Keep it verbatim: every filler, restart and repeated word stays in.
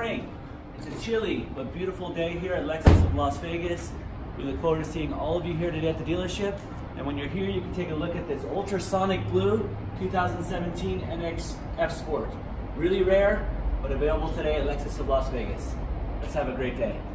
morning. It's a chilly but beautiful day here at Lexus of Las Vegas. We look forward to seeing all of you here today at the dealership. And when you're here, you can take a look at this UltraSonic Blue two thousand seventeen N X F Sport. Really rare, but available today at Lexus of Las Vegas. Let's have a great day.